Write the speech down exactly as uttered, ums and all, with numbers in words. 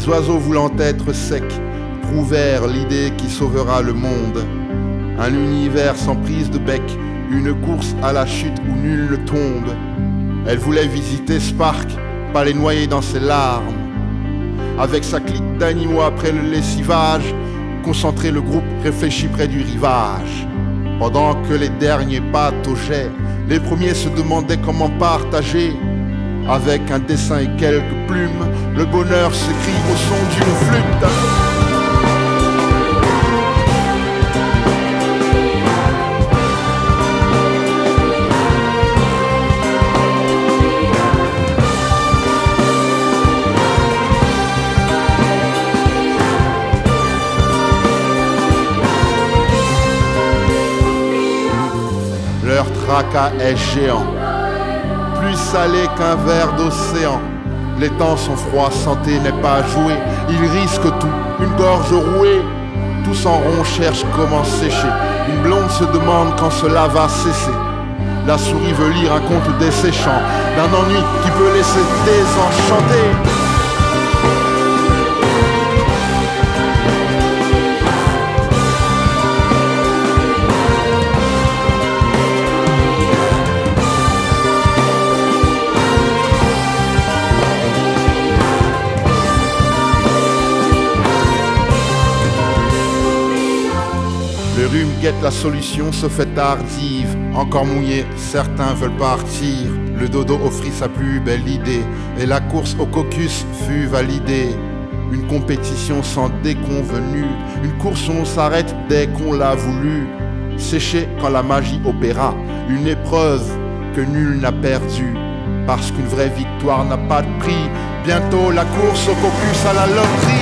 oiseaux voulant être secs trouvèrent l'idée qui sauvera le monde. Un univers sans prise de bec, une course à la chute où nul ne tombe. Elle voulait visiter Spark, pas les noyer dans ses larmes. Avec sa clique d'animaux après le lessivage, concentrer le groupe réfléchit près du rivage. Pendant que les derniers pataugeaient, les premiers se demandaient comment partager. Avec un dessin et quelques plumes, le bonheur s'écrit au son d'une flûte. Leur tracas est géant, plus salé qu'un verre d'océan. Les temps sont froids, santé n'est pas jouée. Ils risquent tout, une gorge rouée. Tous en rond cherchent comment sécher. Une blonde se demande quand cela va cesser. La souris veut lire un conte desséchant d'un ennui qui peut laisser désenchanter. Le rhume guette la solution, se fait tardive. Encore mouillé, certains veulent partir. Le dodo offrit sa plus belle idée et la course au caucus fut validée. Une compétition sans déconvenue, une course où on s'arrête dès qu'on l'a voulu. Sécher quand la magie opéra, une épreuve que nul n'a perdue. Parce qu'une vraie victoire n'a pas de prix. Bientôt la course au caucus à la loterie.